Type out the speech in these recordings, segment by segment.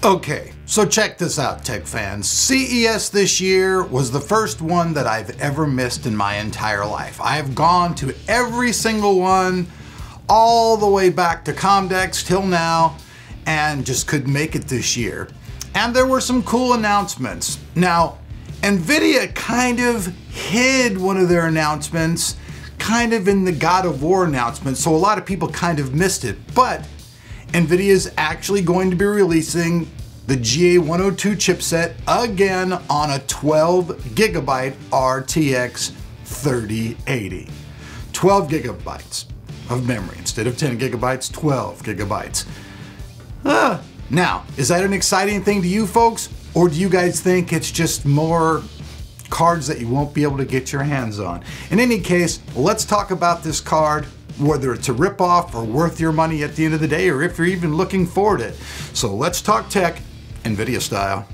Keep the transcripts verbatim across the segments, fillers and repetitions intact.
Okay, so check this out, tech fans. C E S this year was the first one that I've ever missed in my entire life. I've gone to every single one, all the way back to Comdex till now, and just couldn't make it this year. And there were some cool announcements. Now, Nvidia kind of hid one of their announcements, kind of in the God of War announcement, so a lot of people kind of missed it. But Nvidia is actually going to be releasing the G A one oh two chipset again on a twelve gigabyte R T X thirty eighty. twelve gigabytes of memory instead of ten gigabytes, twelve gigabytes. Ah, now, is that an exciting thing to you folks? Or do you guys think it's just more cards that you won't be able to get your hands on? In any case, let's talk about this card, whether it's a ripoff or worth your money at the end of the day, or if you're even looking forward to it. So let's talk tech, Nvidia style.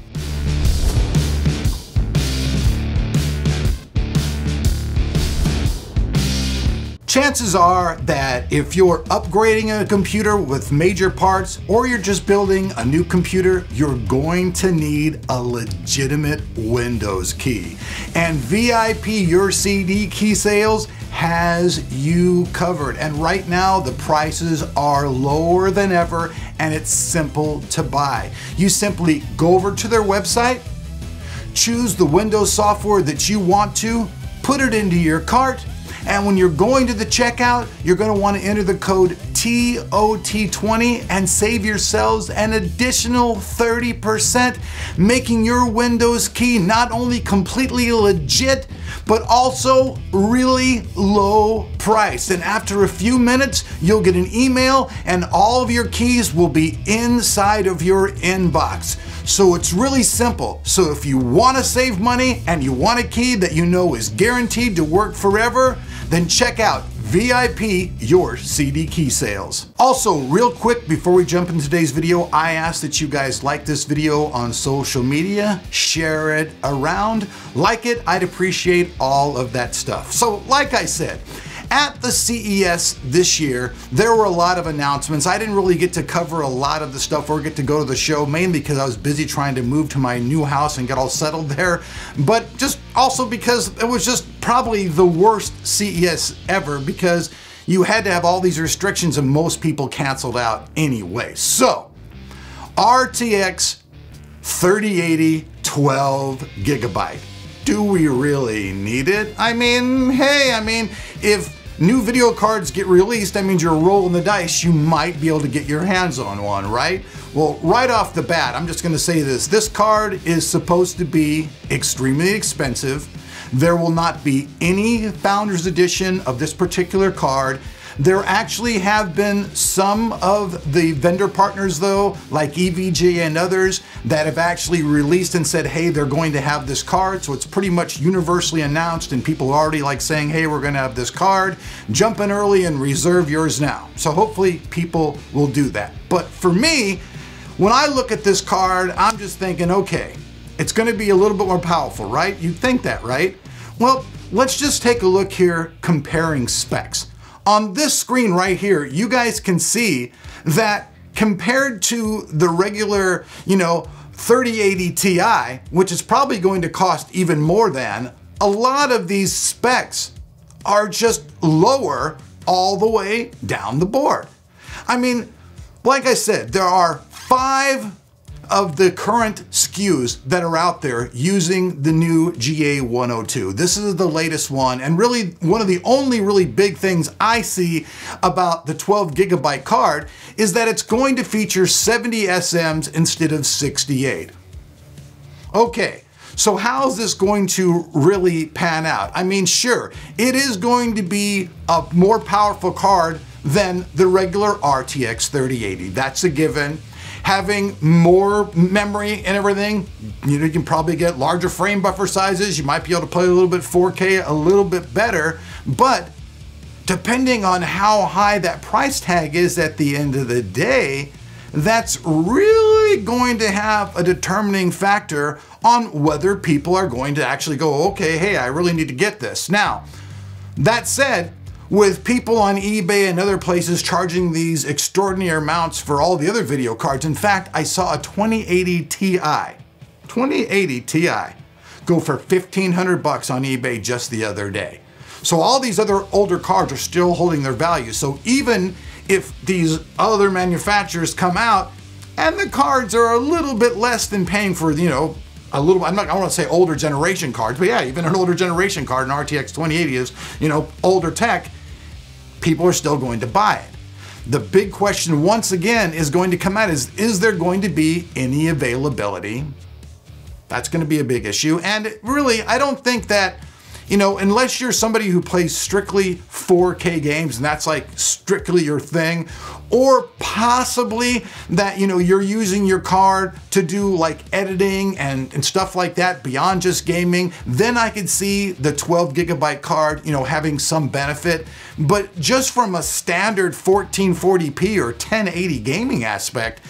Chances are that if you're upgrading a computer with major parts, or you're just building a new computer, you're going to need a legitimate Windows key. And V I P U R C D key sales has you covered. And right now the prices are lower than ever, and it's simple to buy. You simply go over to their website, choose the Windows software that you want to, put it into your cart, and when you're going to the checkout, you're going to want to enter the code T O T twenty and save yourselves an additional thirty percent, making your Windows key not only completely legit, but also really low price. And after a few minutes, you'll get an email and all of your keys will be inside of your inbox. So it's really simple. So if you want to save money and you want a key that you know is guaranteed to work forever, then check out V I P U R C D key sales. Also, real quick before we jump into today's video, I ask that you guys like this video on social media, share it around, like it, I'd appreciate all of that stuff. So like I said, at the C E S this year, there were a lot of announcements. I didn't really get to cover a lot of the stuff or get to go to the show, mainly because I was busy trying to move to my new house and get all settled there, but just also because it was just probably the worst C E S ever, because you had to have all these restrictions and most people canceled out anyway. So, R T X thirty eighty twelve gigabyte. Do we really need it? I mean, hey, I mean, if new video cards get released, that means you're rolling the dice, you might be able to get your hands on one, right? Well, right off the bat, I'm just gonna say this. This card is supposed to be extremely expensive. There will not be any Founders Edition of this particular card. There actually have been some of the vendor partners though, like E V G and others, that have actually released and said, hey, they're going to have this card. So it's pretty much universally announced and people are already like saying, hey, we're gonna have this card. Jump in early and reserve yours now. So hopefully people will do that. But for me, when I look at this card, I'm just thinking, okay, it's gonna be a little bit more powerful, right? You'd think that, right? Well, let's just take a look here comparing specs. On this screen right here, you guys can see that compared to the regular, you know, thirty eighty Ti, which is probably going to cost even more than, a lot of these specs are just lower all the way down the board. I mean, like I said, there are five of the current S K Us that are out there using the new G A one oh two. This is the latest one, and really one of the only really big things I see about the twelve gigabyte card is that it's going to feature seventy S Ms instead of sixty-eight. Okay, so how's this going to really pan out? I mean, sure, it is going to be a more powerful card than the regular R T X thirty eighty. That's a given. Having more memory and everything, you know, you can probably get larger frame buffer sizes. You might be able to play a little bit four K a little bit better, but depending on how high that price tag is at the end of the day, that's really going to have a determining factor on whether people are going to actually go, okay, hey, I really need to get this. Now, that said, with people on eBay and other places charging these extraordinary amounts for all the other video cards. In fact, I saw a twenty eighty Ti, twenty eighty Ti, go for fifteen hundred bucks on eBay just the other day. So all these other older cards are still holding their value. So even if these other manufacturers come out and the cards are a little bit less than paying for, you know, a little, I'm not, I want to say older generation cards, but yeah, even an older generation card, an R T X twenty eighty is, you know, older tech, people are still going to buy it. The big question once again is going to come out is, is there going to be any availability? That's going to be a big issue. And really, I don't think that, you know, unless you're somebody who plays strictly four K games and that's like strictly your thing, or possibly that, you know, you're using your card to do like editing and, and stuff like that beyond just gaming, then I could see the twelve gigabyte card, you know, having some benefit. But just from a standard fourteen forty p or ten eighty gaming aspect,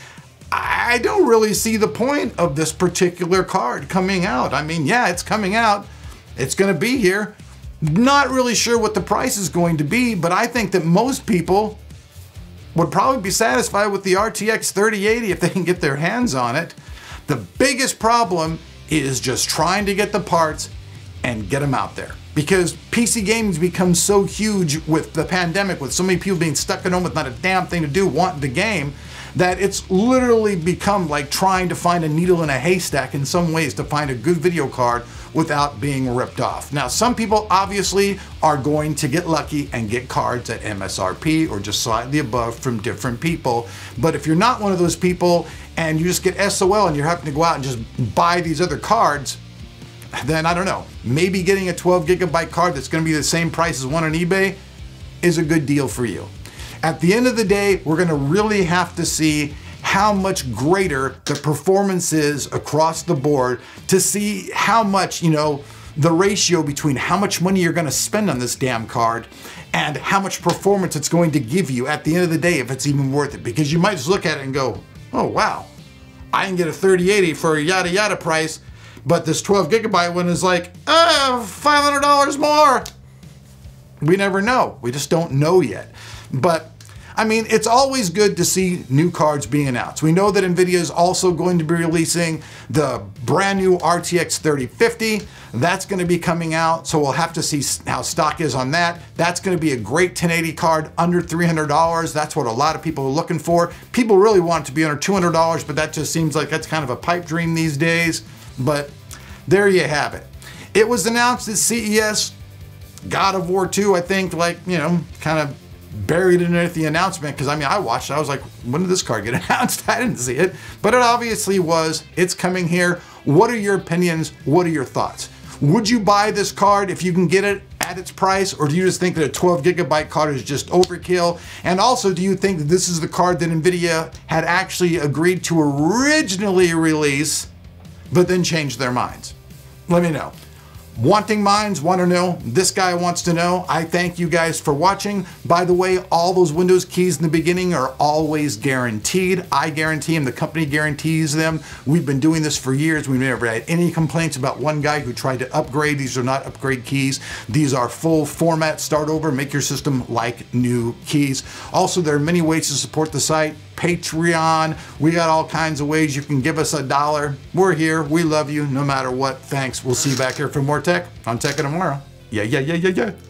I don't really see the point of this particular card coming out. I mean, yeah, it's coming out. It's going to be here. Not really sure what the price is going to be, but I think that most people would probably be satisfied with the R T X thirty eighty if they can get their hands on it. The biggest problem is just trying to get the parts and get them out there. Because P C gaming's become so huge with the pandemic, with so many people being stuck at home with not a damn thing to do, wanting to game, that it's literally become like trying to find a needle in a haystack in some ways to find a good video card without being ripped off. Now, some people obviously are going to get lucky and get cards at M S R P or just slightly above from different people. But if you're not one of those people and you just get S O L and you're having to go out and just buy these other cards, then I don't know, maybe getting a twelve gigabyte card that's going to be the same price as one on eBay is a good deal for you. At the end of the day, we're going to really have to see how much greater the performance is across the board to see how much, you know, the ratio between how much money you're going to spend on this damn card and how much performance it's going to give you at the end of the day, if it's even worth it. Because you might just look at it and go, oh wow, I can get a thirty eighty for a yada yada price, but this twelve gigabyte one is like, uh, five hundred dollars more. We never know. We just don't know yet. But I mean, it's always good to see new cards being announced. We know that Nvidia is also going to be releasing the brand new R T X thirty fifty. That's going to be coming out, so we'll have to see how stock is on that. That's going to be a great ten eighty card under three hundred dollars. That's what a lot of people are looking for. People really want it to be under two hundred dollars, but that just seems like that's kind of a pipe dream these days. But there you have it. It was announced at C E S. God of War two, I think, like, you know, kind of buried underneath the announcement, because I mean, I watched it, I was like, when did this card get announced? I didn't see it, but it obviously was. It's coming here. What are your opinions? What are your thoughts? Would you buy this card if you can get it at its price, or do you just think that a twelve gigabyte card is just overkill? And also, do you think that this is the card that Nvidia had actually agreed to originally release, but then changed their minds? Let me know. Wanting minds want to know. This guy wants to know. I thank you guys for watching. By the way, all those Windows keys in the beginning are always guaranteed. I guarantee them. The company guarantees them. We've been doing this for years. We've never had any complaints about one guy who tried to upgrade. These are not upgrade keys. These are full format, start over, make your system like new keys. Also, there are many ways to support the site. Patreon, we got all kinds of ways you can give us a dollar. We're here, we love you no matter what. Thanks, we'll see you back here for more tech on Tech of Tomorrow. Yeah, yeah, yeah, yeah, yeah.